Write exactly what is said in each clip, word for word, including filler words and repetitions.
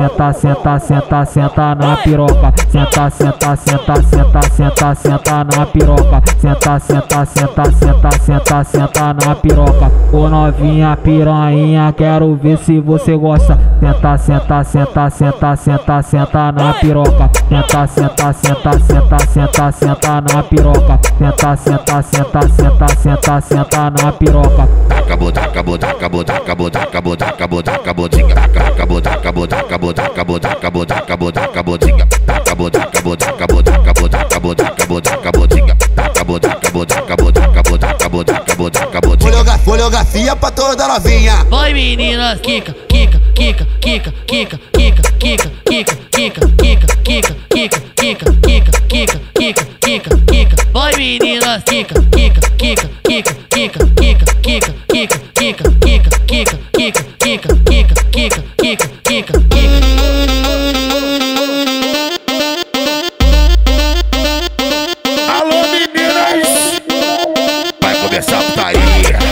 senta, senta, senta, senta na piroca. Senta, senta, senta, senta, senta, senta na piroca. Senta, senta, senta, senta, senta, senta na piroca. Ô novinha piranha, quero ver se você gosta. Senta, senta, senta, senta, senta, senta na piroca. Senta, senta, senta, senta, senta, senta na piroca. Senta, senta, senta, senta, senta, senta na piroca. Acabou, acabou, acabou, acabou, acabou, acabou, acabou, diga. Acabou, acabou, acabou, acabou, acabou, acabou, acabou, diga. Acabou, acabou, acabou, acabou, acabou, acabou, acabou, diga. Acabou, acabou, acabou, acabou, acabou, acabou, acabou, diga. Coreografia pra toda novinha. Vai meninas, quica, quica, quica, quica, quica, quica, quica, quica, quica, quica, quica, quica, quica, quica, quica, quica, quica, quica. Vai meninas, quica, quica, quica, quica, quica, quica, quica, quica, quica, quica, quica, quica, quica, quica, quica, quica, quica, quica. Alô meninas, vai começar a putaria.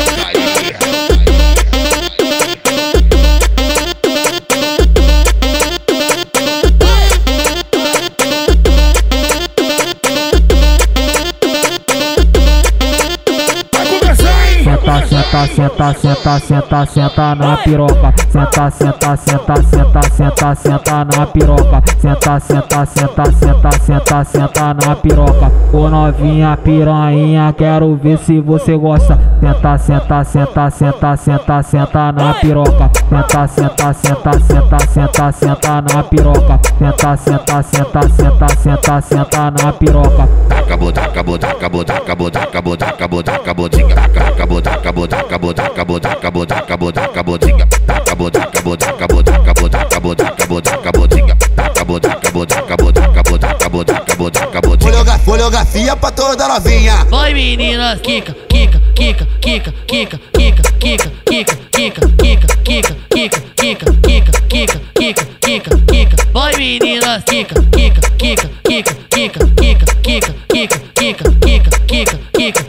Senta, senta, senta, senta, senta na piroca. Senta, senta, senta, senta, senta, senta na piroca. Senta, senta, senta, senta, senta, senta na piroca. Ô novinha piranha, quero ver se você gosta. Senta, senta, senta, senta, senta, senta na piroca. Senta, senta, senta, senta, senta, senta na piroca. Senta, senta, senta, senta, senta, senta na piroca. Acabou, acabou, acabou, acabou, acabou, acabou, acabou, diga. Acabou, acabou, acabou, acabou, acabou, acabou, acabou, diga. Acabou, acabou, acabou, acabou, acabou, acabou, acabou, diga. Acabou, acabou, acabou, acabou, acabou, acabou, acabou, diga. Coreografia pra toda novinha. Vai meninas, quica, quica, quica, quica, quica, quica, quica, quica, quica, quica, quica, quica, quica, quica, quica, quica, quica, quica. Vai meninas, quica, quica, quica, quica, quica, quica, quica, quica, quica, quica, quica, quica.